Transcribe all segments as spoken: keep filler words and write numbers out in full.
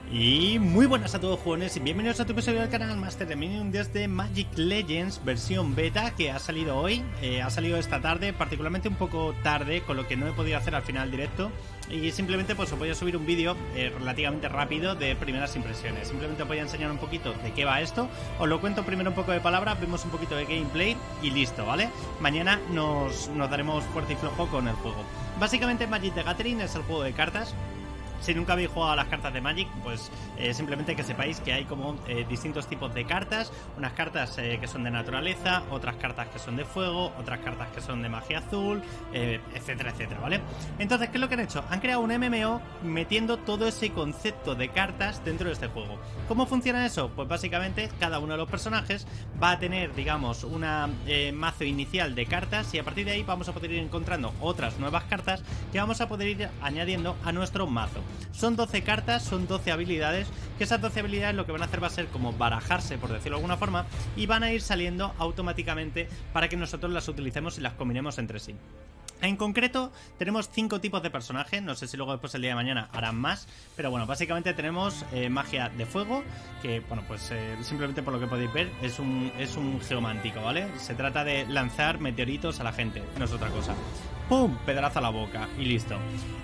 Y muy buenas a todos, jóvenes, y bienvenidos a tu episodio del canal Master Dominion desde Magic Legends versión beta, que ha salido hoy, eh, ha salido esta tarde, particularmente un poco tarde, con lo que no he podido hacer al final directo. Y simplemente pues os voy a subir un vídeo eh, relativamente rápido de primeras impresiones. Simplemente os voy a enseñar un poquito de qué va esto. Os lo cuento primero un poco de palabras, vemos un poquito de gameplay y listo, ¿vale? Mañana nos, nos daremos fuerte y flojo con el juego. Básicamente Magic the Gathering es el juego de cartas. Si nunca habéis jugado a las cartas de Magic, pues eh, simplemente que sepáis que hay como eh, distintos tipos de cartas. Unas cartas eh, que son de naturaleza, otras cartas que son de fuego, otras cartas que son de magia azul, eh, etcétera, etcétera, ¿vale? Entonces, ¿qué es lo que han hecho? Han creado un M M O metiendo todo ese concepto de cartas dentro de este juego. ¿Cómo funciona eso? Pues básicamente cada uno de los personajes va a tener, digamos, una eh, mazo inicial de cartas, y a partir de ahí vamos a poder ir encontrando otras nuevas cartas que vamos a poder ir añadiendo a nuestro mazo. Son doce cartas, son doce habilidades, que esas doce habilidades lo que van a hacer va a ser como barajarse, por decirlo de alguna forma, y van a ir saliendo automáticamente para que nosotros las utilicemos y las combinemos entre sí. En concreto tenemos cinco tipos de personajes, no sé si luego después el día de mañana harán más, pero bueno, básicamente tenemos eh, magia de fuego, que bueno, pues eh, simplemente por lo que podéis ver es un, es un geomántico, ¿vale? Se trata de lanzar meteoritos a la gente, no es otra cosa. ¡Pum! Pedrazo a la boca y listo.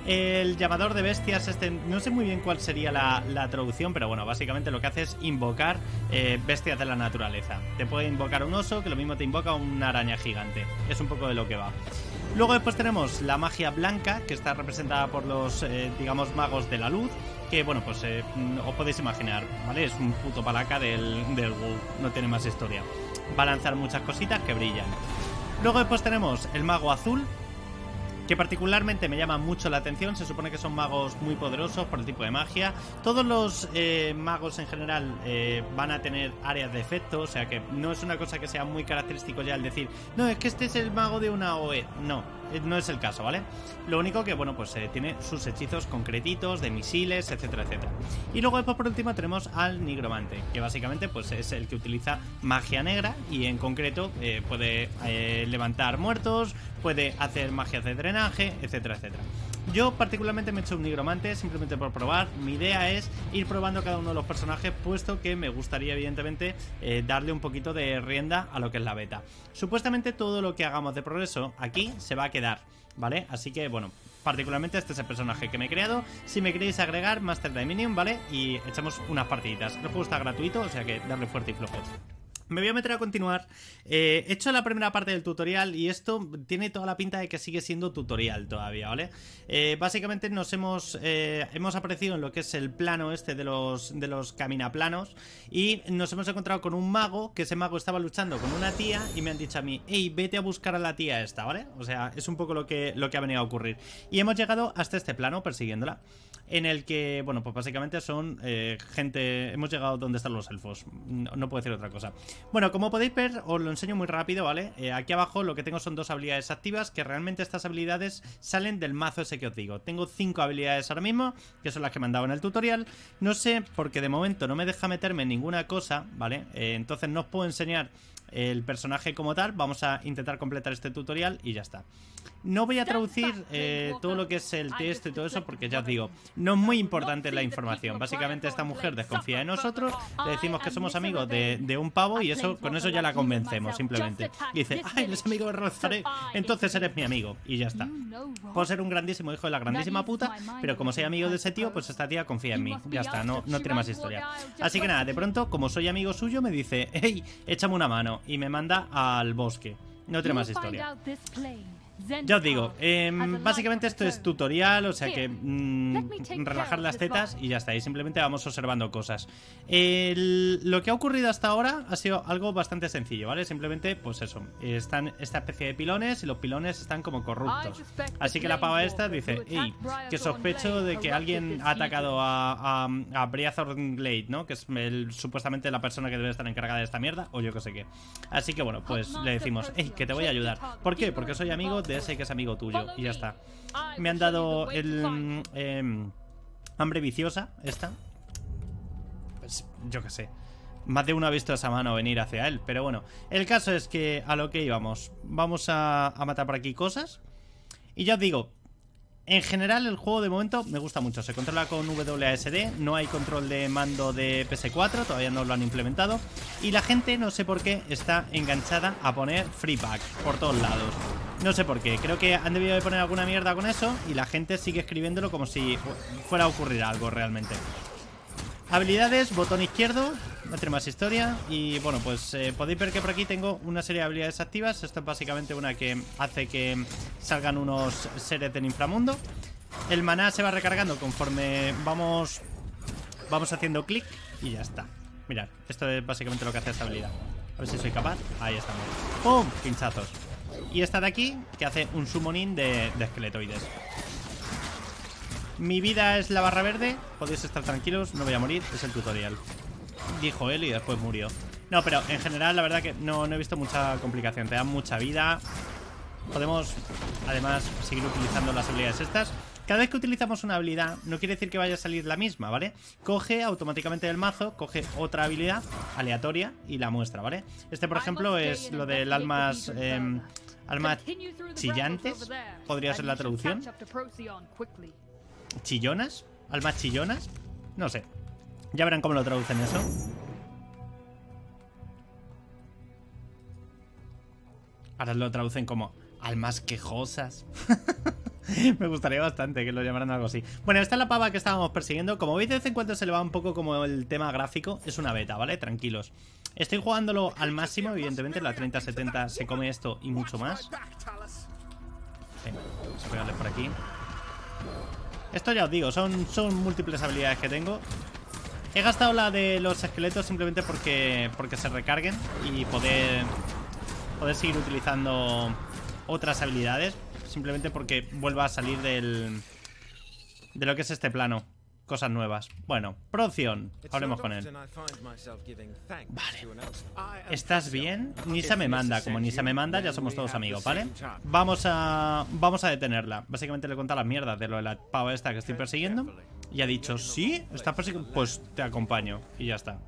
El llamador de bestias, este no sé muy bien cuál sería la, la traducción, pero bueno, básicamente lo que hace es invocar eh, bestias de la naturaleza. Te puede invocar un oso, que lo mismo te invoca una araña gigante. Es un poco de lo que va. Luego después tenemos la magia blanca, que está representada por los, eh, digamos, magos de la luz, que bueno, pues eh, os podéis imaginar, ¿vale? Es un puto palaca del, del WoW, no tiene más historia. Va a lanzar muchas cositas que brillan. Luego después tenemos el mago azul, que particularmente me llama mucho la atención. Se supone que son magos muy poderosos por el tipo de magia. Todos los eh, magos en general eh, van a tener áreas de efecto, o sea que no es una cosa que sea muy característico ya el decir, no, es que este es el mago de una O E. No, no es el caso, ¿vale? Lo único que, bueno, pues eh, tiene sus hechizos concretitos de misiles, etcétera, etcétera. Y luego después por último tenemos al nigromante, que básicamente pues es el que utiliza magia negra y en concreto eh, puede eh, levantar muertos, puede hacer magias de drenaje, etcétera, etcétera. Yo particularmente me he hecho un nigromante simplemente por probar. Mi idea es ir probando cada uno de los personajes, puesto que me gustaría evidentemente eh, darle un poquito de rienda a lo que es la beta. Supuestamente todo lo que hagamos de progreso aquí se va a quedar, ¿vale? Así que bueno, particularmente este es el personaje que me he creado. Si me queréis agregar, Master Dominion, ¿vale? Y echamos unas partiditas. El juego está gratuito, o sea que darle fuerte y flojo. Me voy a meter a continuar. eh, He hecho la primera parte del tutorial y esto tiene toda la pinta de que sigue siendo tutorial todavía, ¿vale? Eh, básicamente nos hemos eh, hemos aparecido en lo que es el plano este de los, de los caminaplanos, y nos hemos encontrado con un mago, que ese mago estaba luchando con una tía y me han dicho a mí, hey, vete a buscar a la tía esta, ¿vale? O sea, es un poco lo que, lo que ha venido a ocurrir. Y hemos llegado hasta este plano persiguiéndola, en el que, bueno, pues básicamente son eh, gente... Hemos llegado donde están los elfos, no, no puedo decir otra cosa. Bueno, como podéis ver, os lo enseño muy rápido, ¿vale? Eh, aquí abajo lo que tengo son dos habilidades activas, que realmente estas habilidades salen del mazo ese que os digo. Tengo cinco habilidades ahora mismo, que son las que me han dado en el tutorial. No sé, porque de momento no me deja meterme en ninguna cosa, ¿vale? Eh, entonces no os puedo enseñar el personaje como tal. Vamos a intentar completar este tutorial y ya está. No voy a traducir eh, todo lo que es el texto y todo eso, porque ya os digo, no es muy importante la información. Básicamente esta mujer desconfía de nosotros, le decimos que somos amigos de, de un pavo y eso, con eso ya la convencemos simplemente. Y dice, ay, eres amigo de Rozaré, entonces eres mi amigo, y ya está. Puedo ser un grandísimo hijo de la grandísima puta, pero como soy amigo de ese tío, pues esta tía confía en mí. Ya está, no, no tiene más historia. Así que nada, de pronto, como soy amigo suyo, me dice, hey, échame una mano, y me manda al bosque. No tiene más historia. Ya os digo, eh, básicamente esto es tutorial, o sea que mmm, relajar las tetas y ya está, y simplemente vamos observando cosas. El, lo que ha ocurrido hasta ahora ha sido algo bastante sencillo, ¿vale? Simplemente, pues eso, están esta especie de pilones y los pilones están como corruptos. Así que la pava esta dice, hey, que sospecho de que alguien ha atacado a, a, a Breathorn Glade, ¿no? Que es el, supuestamente la persona que debe estar encargada de esta mierda, o yo que sé qué. Así que bueno, pues le decimos, hey, que te voy a ayudar. ¿Por qué? Porque soy amigo de ese que es amigo tuyo, y ya está. Me han dado el eh, hambre viciosa esta. Pues yo qué sé, más de uno ha visto esa mano venir hacia él. Pero bueno, el caso es que a lo que íbamos, vamos a, a matar por aquí cosas. Y ya os digo, En general el juego de momento me gusta mucho. Se controla con W A S D, no hay control de mando de P S cuatro, todavía no lo han implementado. Y la gente, no sé por qué, está enganchada a poner free pack por todos lados. No sé por qué, creo que han debido de poner alguna mierda con eso y la gente sigue escribiéndolo como si fuera a ocurrir algo realmente. Habilidades, botón izquierdo, no tiene más historia. Y bueno, pues eh, podéis ver que por aquí tengo una serie de habilidades activas. Esto es básicamente una que hace que salgan unos seres del inframundo. El maná se va recargando conforme vamos Vamos haciendo clic y ya está. Mirad, esto es básicamente lo que hace esta habilidad. A ver si soy capaz, ahí estamos. ¡Pum! Pinchazos. Y esta de aquí, que hace un summoning de, de esqueletoides. Mi vida es la barra verde, podéis estar tranquilos, no voy a morir, es el tutorial. Dijo él y después murió. No, pero en general la verdad que no, no he visto mucha complicación, te dan mucha vida. Podemos además seguir utilizando las habilidades estas. Cada vez que utilizamos una habilidad no quiere decir que vaya a salir la misma, ¿vale? Coge automáticamente del mazo, coge otra habilidad aleatoria y la muestra, ¿vale? Este por ejemplo es lo del almas... Eh, almas chillantes, podría ser la traducción. ¿Chillonas? ¿Almas chillonas? No sé. Ya verán cómo lo traducen eso. Ahora lo traducen como almas quejosas. Me gustaría bastante que lo llamaran algo así. Bueno, esta es la pava que estábamos persiguiendo. Como veis, de vez en cuando se le va un poco como el tema gráfico. Es una beta, ¿vale? Tranquilos. Estoy jugándolo al máximo, evidentemente. La treinta setenta se come esto y mucho más. Venga, vamos a pegarle por aquí. Esto ya os digo, son, son múltiples habilidades que tengo. He gastado la de los esqueletos simplemente porque, porque se recarguen y poder, poder seguir utilizando otras habilidades. Simplemente porque vuelva a salir del, de lo que es este plano. Cosas nuevas. Bueno, producción. Hablemos con él. Vale. ¿Estás bien? Nisa me manda. Como Nisa me manda, ya somos todos amigos, ¿vale? Vamos a vamos a detenerla. Básicamente le he contado las mierdas de lo de la pava esta que estoy persiguiendo. Y ha dicho, ¿sí? ¿Estás persiguiendo? Pues te acompaño. Y ya está.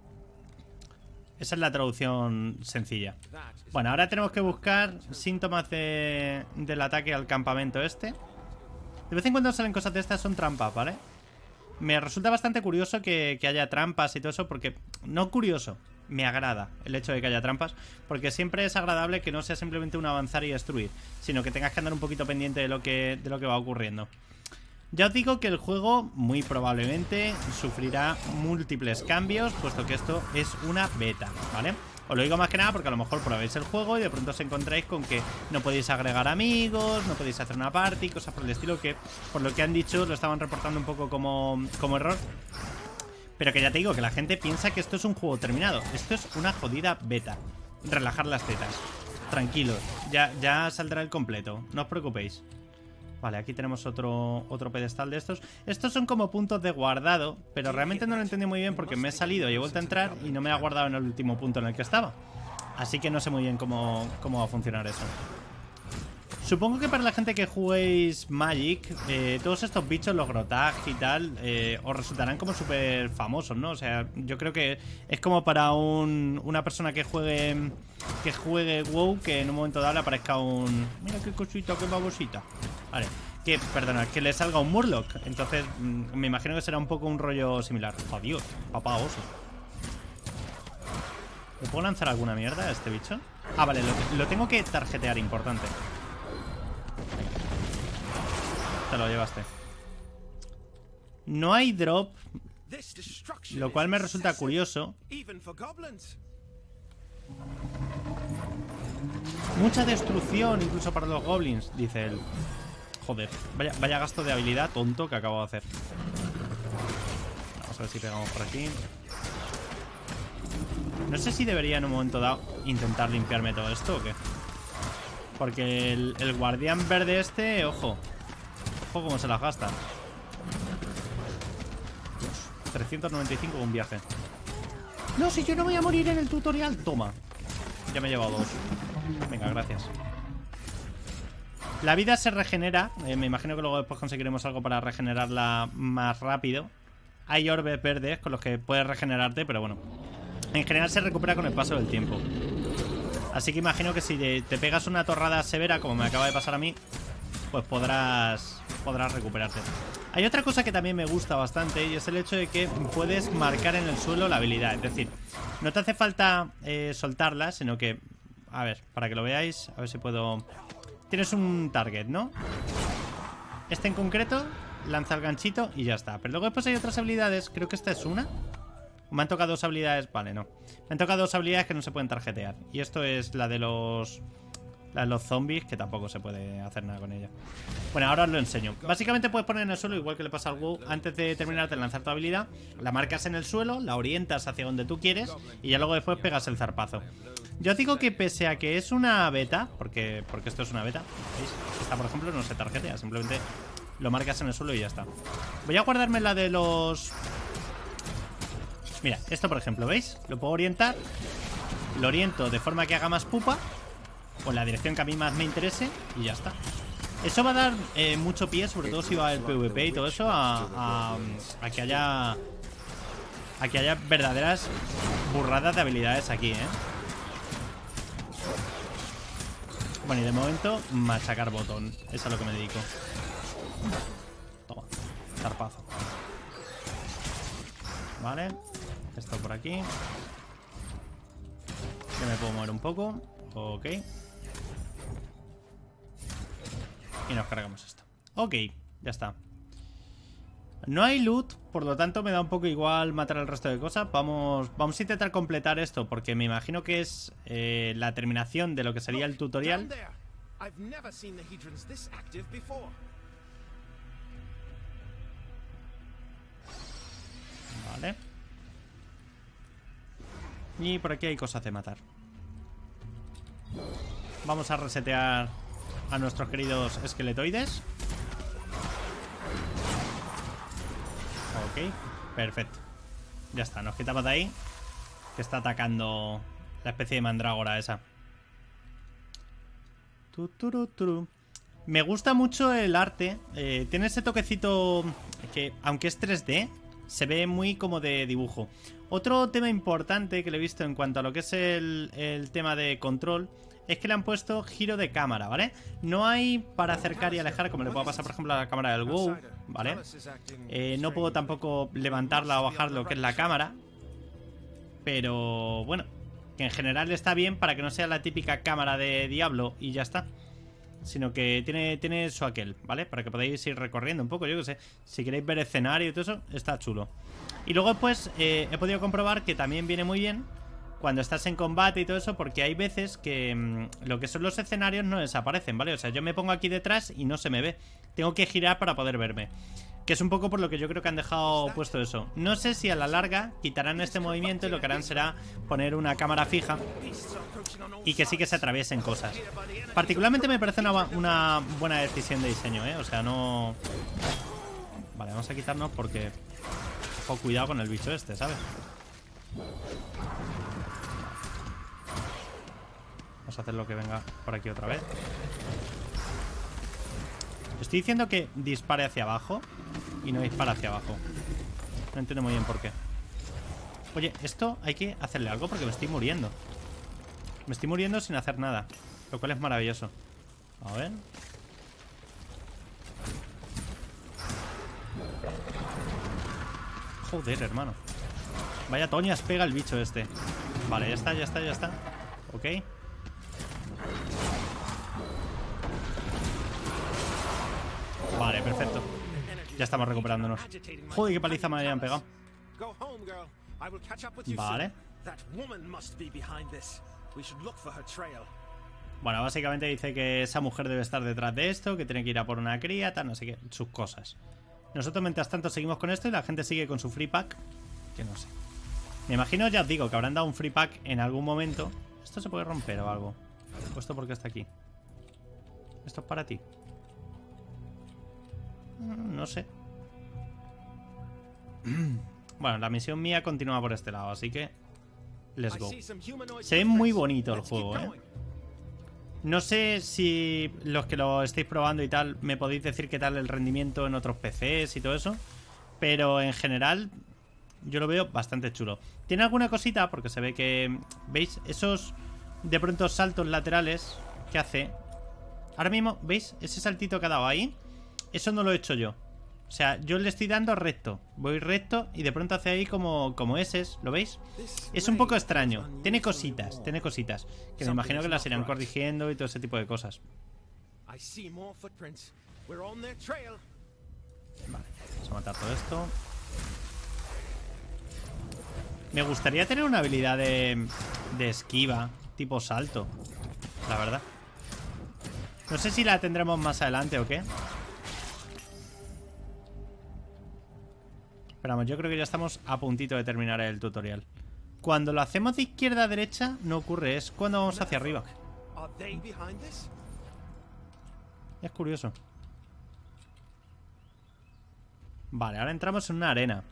Esa es la traducción sencilla. Bueno, ahora tenemos que buscar síntomas de, del ataque al campamento este. De vez en cuando salen cosas de estas, son trampas, ¿vale? Me resulta bastante curioso que, que haya trampas y todo eso, porque... No curioso, me agrada el hecho de que haya trampas, porque siempre es agradable que no sea simplemente un avanzar y destruir, sino que tengas que andar un poquito pendiente de lo que, de lo que va ocurriendo. Ya os digo que el juego muy probablemente sufrirá múltiples cambios, puesto que esto es una beta, ¿vale? Os lo digo más que nada porque a lo mejor probáis el juego y de pronto os encontráis con que no podéis agregar amigos, no podéis hacer una party, cosas por el estilo, que por lo que han dicho lo estaban reportando un poco como, como error. Pero que ya te digo que la gente piensa que esto es un juego terminado. Esto es una jodida beta. Relajar las tetas. Tranquilos, ya, ya saldrá el completo, no os preocupéis. Vale, aquí tenemos otro, otro pedestal de estos. Estos son como puntos de guardado, pero realmente no lo entendí muy bien porque me he salido y he vuelto a entrar y no me ha guardado en el último punto en el que estaba. Así que no sé muy bien cómo, cómo va a funcionar eso. Supongo que para la gente que juguéis Magic, eh, todos estos bichos, los Grotag y tal, eh, os resultarán como súper famosos, ¿no? O sea, yo creo que es como para un, una persona que juegue que juegue WoW, que en un momento dado le aparezca un... Mira qué cosita, qué babosita. Vale, que, perdona, que le salga un Murloc. Entonces, mmm, me imagino que será un poco un rollo similar. Adiós, papá oso. ¿Le puedo lanzar alguna mierda a este bicho? Ah, vale, lo, lo tengo que tarjetear, importante. Te lo llevaste. No hay drop, lo cual me resulta curioso. Mucha destrucción incluso para los goblins, dice él. Joder, vaya, vaya gasto de habilidad tonto que acabo de hacer. Vamos a ver si pegamos por aquí. No sé si debería en un momento dado intentar limpiarme todo esto o qué. Porque el, el guardián verde este, ojo. Ojo cómo se las gasta. Dios, trescientos noventa y cinco un viaje. No, si yo no voy a morir en el tutorial. Toma. Ya me he llevado dos. Venga, gracias. La vida se regenera. eh, Me imagino que luego después conseguiremos algo para regenerarla más rápido. Hay orbes verdes con los que puedes regenerarte, pero bueno, en general se recupera con el paso del tiempo. Así que imagino que si te pegas una torrada severa, como me acaba de pasar a mí, pues podrás podrás recuperarte. Hay otra cosa que también me gusta bastante y es el hecho de que puedes marcar en el suelo la habilidad. Es decir, no te hace falta eh, soltarla, sino que... A ver, para que lo veáis, a ver si puedo... Tienes un target, ¿no? Este en concreto, lanza el ganchito y ya está. Pero luego después hay otras habilidades, creo que esta es una. Me han tocado dos habilidades, vale, no. Me han tocado dos habilidades que no se pueden tarjetear. Y esto es la de los... La de los zombies, que tampoco se puede hacer nada con ella. Bueno, ahora os lo enseño. Básicamente puedes poner en el suelo, igual que le pasa al WoW. Antes de terminar de lanzar tu habilidad, la marcas en el suelo, la orientas hacia donde tú quieres y ya luego después pegas el zarpazo. Yo os digo que pese a que es una beta, porque, porque esto es una beta, ¿veis? Esta, por ejemplo, no se tarjetea, simplemente lo marcas en el suelo y ya está. Voy a guardarme la de los... Mira, esto por ejemplo, ¿veis? Lo puedo orientar. Lo oriento de forma que haga más pupa, o en la dirección que a mí más me interese, y ya está. Eso va a dar eh, mucho pie, sobre todo si va el PvP y todo eso, a, a, a que haya... A que haya verdaderas burradas de habilidades aquí, ¿eh? Bueno, y de momento, machacar botón. Eso es a lo que me dedico. Toma, zarpazo. Vale. Esto por aquí. Que me puedo mover un poco. Ok. Y nos cargamos esto. Ok, ya está. No hay loot, por lo tanto me da un poco igual matar el resto de cosas. Vamos, vamos a intentar completar esto, porque me imagino que es eh, la terminación de lo que sería el tutorial. Vale. Y por aquí hay cosas de matar. Vamos a resetear a nuestros queridos esqueletoides. Ok, perfecto. Ya está, nos quitamos de ahí, que está atacando la especie de mandrágora esa. Tu, turu, turu. Me gusta mucho el arte. eh, Tiene ese toquecito que, aunque es tres D, se ve muy como de dibujo. Otro tema importante que le he visto en cuanto a lo que es el, el tema de control es que le han puesto giro de cámara, ¿vale? No hay para acercar y alejar, como le puede pasar, por ejemplo, a la cámara del WoW, ¿vale? Eh, no puedo tampoco levantarla o bajar lo que es la cámara. Pero, bueno, que en general está bien para que no sea la típica cámara de Diablo y ya está. Sino que tiene, tiene su aquel, ¿vale? Para que podáis ir recorriendo un poco, yo que sé. Si queréis ver escenario y todo eso, está chulo. Y luego, pues, eh, he podido comprobar que también viene muy bien cuando estás en combate y todo eso, porque hay veces que mmm, lo que son los escenarios no desaparecen, ¿vale? O sea, yo me pongo aquí detrás y no se me ve. Tengo que girar para poder verme. Que es un poco por lo que yo creo que han dejado puesto eso. No sé si a la larga quitarán este movimiento y lo que harán será poner una cámara fija y que sí que se atraviesen cosas. Particularmente me parece una, una buena decisión de diseño, ¿eh? O sea, no... Vale, vamos a quitarnos porque... Ojo, cuidado con el bicho este, ¿sabes? Vamos a hacer lo que venga por aquí otra vez. Estoy diciendo que dispare hacia abajo y no dispara hacia abajo. No entiendo muy bien por qué. Oye, esto hay que hacerle algo porque me estoy muriendo. Me estoy muriendo sin hacer nada, lo cual es maravilloso. A ver. Joder, hermano. Vaya toñas pega el bicho este. Vale, ya está, ya está, ya está. Ok. Vale, perfecto. Ya estamos recuperándonos. Joder, qué paliza me habían pegado. Vale. Bueno, básicamente dice que esa mujer debe estar detrás de esto, que tiene que ir a por una cría, tal, no sé qué, sus cosas. Nosotros mientras tanto seguimos con esto y la gente sigue con su free pack. Que no sé. Me imagino, ya os digo, que habrán dado un free pack en algún momento. ¿Esto se puede romper o algo? ¿Esto por qué está aquí? ¿Esto es para ti? No sé. Bueno, la misión mía continúa por este lado, así que let's go. Se ve muy bonito el juego, ¿eh? No sé si los que lo estáis probando y tal me podéis decir qué tal el rendimiento en otros P Cs y todo eso, pero en general yo lo veo bastante chulo. Tiene alguna cosita porque se ve que... ¿Veis? Esos de pronto saltos laterales que hace. Ahora mismo, ¿veis? Ese saltito que ha dado ahí Eso no lo he hecho yo. O sea, yo le estoy dando recto. Voy recto y de pronto hace ahí como, como eses. ¿Lo veis? Es un poco extraño. Tiene cositas, tiene cositas. Que me imagino que las irán corrigiendo y todo ese tipo de cosas. Vale, vamos a matar todo esto. Me gustaría tener una habilidad de, de esquiva, tipo salto, la verdad. No sé si la tendremos más adelante o qué. Pero vamos, yo creo que ya estamos a puntito de terminar el tutorial. Cuando lo hacemos de izquierda a derecha no ocurre, es cuando vamos hacia arriba. Es curioso. Vale, ahora entramos en una arena.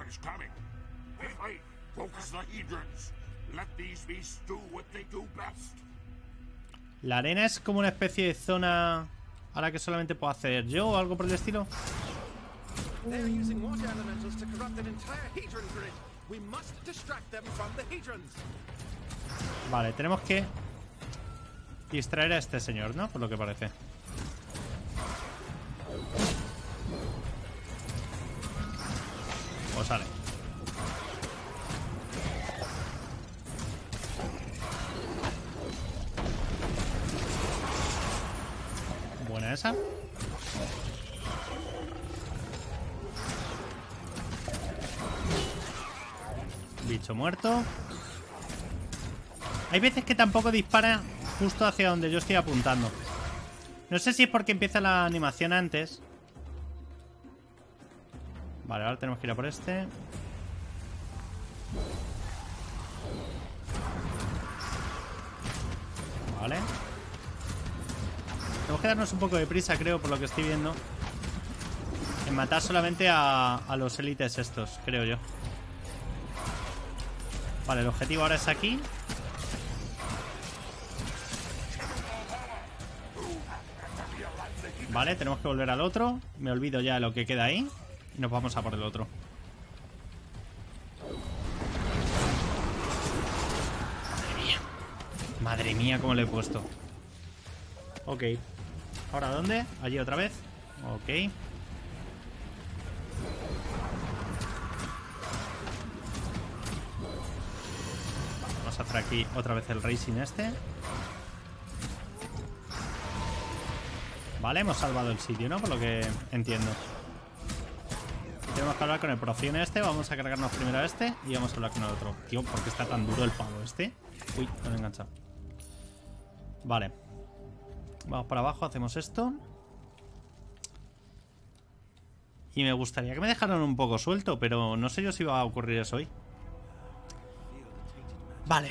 La arena es como una especie de zona a la que solamente puedo acceder yo o algo por el estilo. Vale, tenemos que distraer a este señor, ¿no? Por lo que parece. Pues sale. Buena esa. Bicho muerto. Hay veces que tampoco dispara justo hacia donde yo estoy apuntando. No sé si es porque empieza la animación antes. Vale, ahora tenemos que ir a por este. Vale. Tenemos que darnos un poco de prisa, creo, por lo que estoy viendo, en matar solamente a, a los élites estos, creo yo. Vale, el objetivo ahora es aquí. Vale, tenemos que volver al otro. Me olvido ya de lo que queda ahí y nos vamos a por el otro. Madre mía. Madre mía, cómo le he puesto. Ok. ¿Ahora dónde? Allí otra vez. Ok. Vamos a hacer aquí otra vez el racing este. Vale, hemos salvado el sitio, ¿no? Por lo que entiendo. Tenemos que hablar con el profín este. Vamos a cargarnos primero a este y vamos a hablar con el otro. Tío, ¿por qué está tan duro el palo este? Uy, me lo he enganchado. Vale. Vamos para abajo, hacemos esto. Y me gustaría que me dejaran un poco suelto, pero no sé yo si va a ocurrir eso hoy. Vale.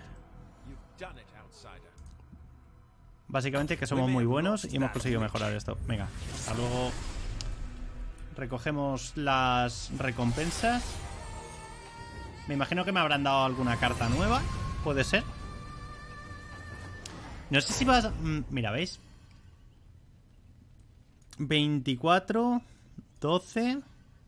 Básicamente que somos muy buenos y hemos conseguido mejorar esto. Venga, hasta luego. Recogemos las recompensas. Me imagino que me habrán dado alguna carta nueva. Puede ser. No sé si vas... Mira, ¿veis? veinticuatro, doce.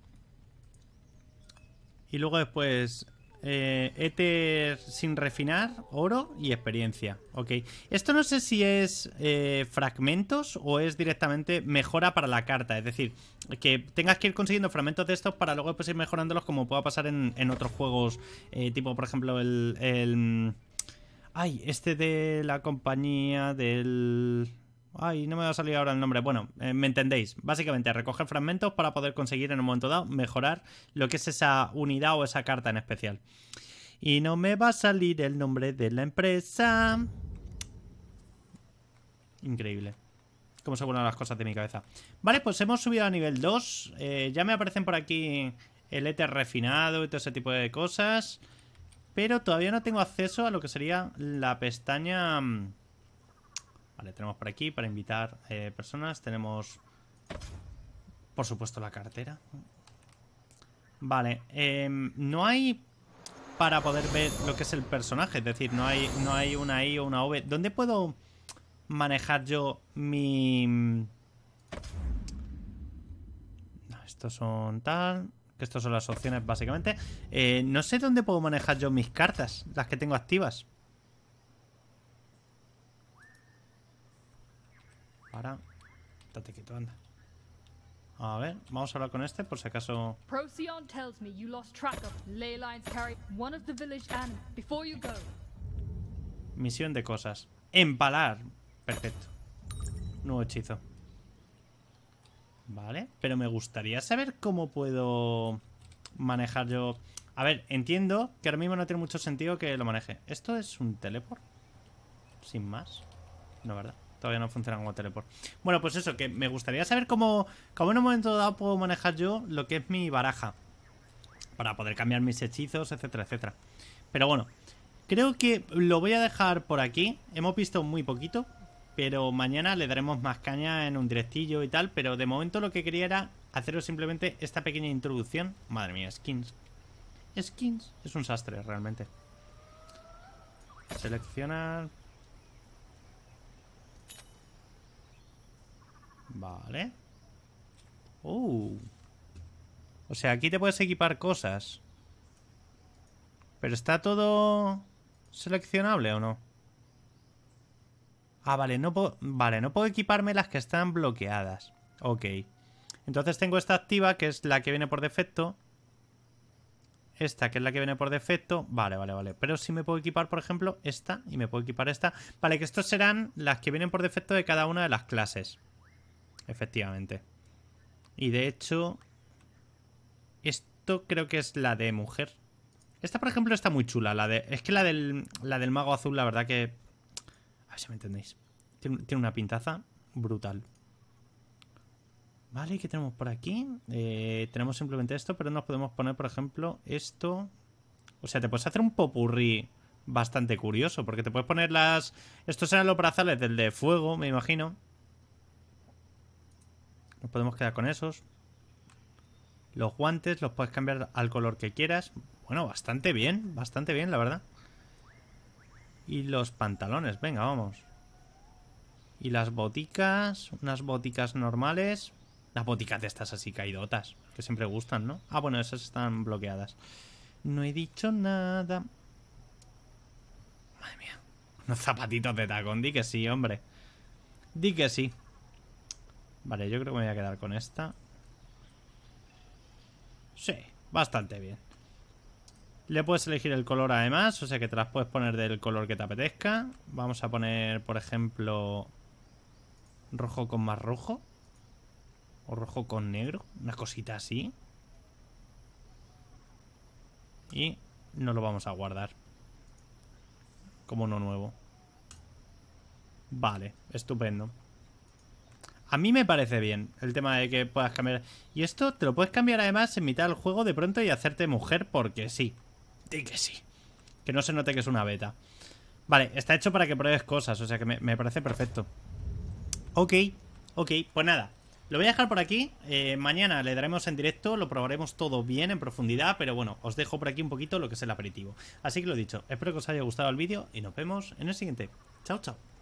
Y luego después... Eh, éter sin refinar, oro y experiencia. Ok. Esto no sé si es eh, fragmentos o es directamente mejora para la carta. Es decir, que tengas que ir consiguiendo fragmentos de estos para luego pues, ir mejorándolos, como pueda pasar en, en otros juegos. Eh, tipo, por ejemplo, el, el... Ay, este de la compañía del... Ay, no me va a salir ahora el nombre. Bueno, eh, me entendéis. Básicamente, recoger fragmentos para poder conseguir en un momento dado mejorar lo que es esa unidad o esa carta en especial. Y no me va a salir el nombre de la empresa. Increíble. Cómo se vuelven las cosas de mi cabeza. Vale, pues hemos subido a nivel dos. Eh, ya me aparecen por aquí el éter refinado y todo ese tipo de cosas. Pero todavía no tengo acceso a lo que sería la pestaña... Vale, tenemos por aquí para invitar eh, personas. Tenemos, por supuesto, la cartera. Vale, eh, no hay para poder ver lo que es el personaje. Es decir, no hay, no hay una I o una V. ¿Dónde puedo manejar yo mi... No, estos son tal... Que estos son las opciones, básicamente. Eh, no sé dónde puedo manejar yo mis cartas, las que tengo activas. Para. Estate quieto, anda. A ver, vamos a hablar con este por si acaso... Procyon tells me you lost track of Leylines carry one of the village animals before you go. Misión de cosas. Empalar. Perfecto. Nuevo hechizo. Vale, pero me gustaría saber cómo puedo manejar yo... A ver, entiendo que ahora mismo no tiene mucho sentido que lo maneje. ¿Esto es un teleport? Sin más. No, ¿verdad? Todavía no funciona como teleport. Bueno, pues eso, que me gustaría saber cómo, cómo en un momento dado puedo manejar yo lo que es mi baraja. Para poder cambiar mis hechizos, etcétera, etcétera. Pero bueno, creo que lo voy a dejar por aquí. Hemos visto muy poquito, pero mañana le daremos más caña en un directillo y tal. Pero de momento lo que quería era haceros simplemente esta pequeña introducción. Madre mía, skins. Skins. Es un sastre, realmente. Seleccionar... Vale. Uh. O sea, aquí te puedes equipar cosas. Pero está todo seleccionable ¿o no? Ah, vale, no puedo... Vale, no puedo equiparme las que están bloqueadas. Ok. Entonces tengo esta activa, que es la que viene por defecto. Esta, que es la que viene por defecto. Vale, vale, vale. Pero sí me puedo equipar, por ejemplo, esta. Y me puedo equipar esta. Vale, que estos serán las que vienen por defecto de cada una de las clases. Efectivamente. Y de hecho... Esto creo que es la de mujer. Esta, por ejemplo, está muy chula. La de... Es que la del, la del mago azul, la verdad que... A ver si me entendéis. Tiene, tiene una pintaza brutal. Vale, ¿qué tenemos por aquí? Eh, tenemos simplemente esto, pero nos podemos poner, por ejemplo, esto. O sea, te puedes hacer un popurrí bastante curioso, porque te puedes poner las... Estos serán los brazales del de fuego, me imagino. Nos podemos quedar con esos. Los guantes los puedes cambiar al color que quieras. Bueno, bastante bien, bastante bien, la verdad. Y los pantalones, venga, vamos. Y las boticas, unas boticas normales. Las boticas de estas así caidotas, que siempre gustan, ¿no? Ah, bueno, esas están bloqueadas. No he dicho nada. Madre mía. Unos zapatitos de tacón, di que sí, hombre. Di que sí. Vale, yo creo que me voy a quedar con esta. Sí, bastante bien. Le puedes elegir el color además, o sea que te las puedes poner del color que te apetezca. Vamos a poner, por ejemplo, rojo con más rojo. O rojo con negro, una cosita así. Y no lo vamos a guardar como uno nuevo. Vale, estupendo. A mí me parece bien el tema de que puedas cambiar. Y esto te lo puedes cambiar además en mitad del juego de pronto y hacerte mujer porque sí. Di que sí. Que no se note que es una beta. Vale, está hecho para que pruebes cosas, o sea que me, me parece perfecto. Ok, ok, pues nada. Lo voy a dejar por aquí. Eh, mañana le daremos en directo, lo probaremos todo bien en profundidad, pero bueno, os dejo por aquí un poquito lo que es el aperitivo. Así que lo dicho, espero que os haya gustado el vídeo y nos vemos en el siguiente. Chao, chao.